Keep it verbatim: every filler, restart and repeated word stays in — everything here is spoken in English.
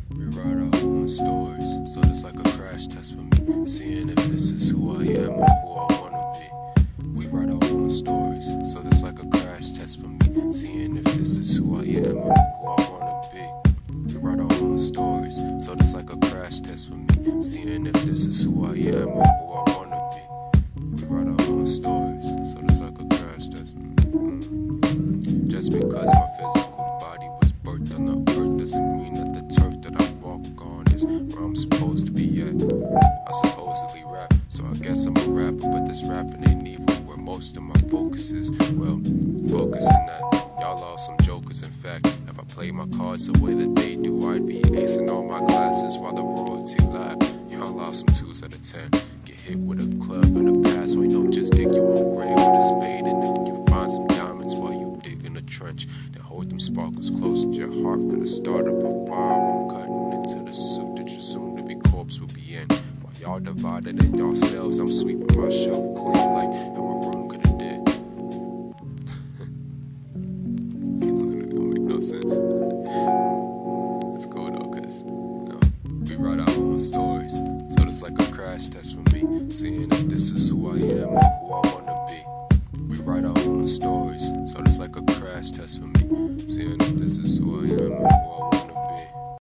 We write our own stories, so it's like a crash test for me. Seeing if this is who I am or who I wanna be. We write our own stories, so it's like a crash test for me. Seeing if this is who I am or who I wanna be. We write our own stories, so it's like a crash test for me. Seeing if this is who I am or who I wanna be. We write our own stories, so it's like a crash test for me. Mm. Just because my physical body was birthed on the earth doesn't mean that the turf that I walk on is where I'm supposed to be at. I supposedly rap, so I guess I'm a rapper, but this rapping ain't even where most of my focus is. Well, focusing that y'all are some jokers. In fact, if I play my cards the way that they do, I'd be acing all my classes while the royalty laugh. Y'all lost some twos out of ten. Get hit with a club in the past, we know just dig your own grave with a spade, and then you find some diamonds while you dig in a trench. Then hold them sparkles close to your heart for the start of a fire. I'm cutting into the suit that your soon-to-be corpse will be in. While y'all divided in yourselves, I'm sweeping my shelf clean like how a broom could have did. It don't make no sense. It's cool though, cause you know, we write our own stories, so it's like a crash test for me. Seeing if this is who I am or who I wanna be. We write our own stories, so it's like a crash test for me. Seeing if this is who I am.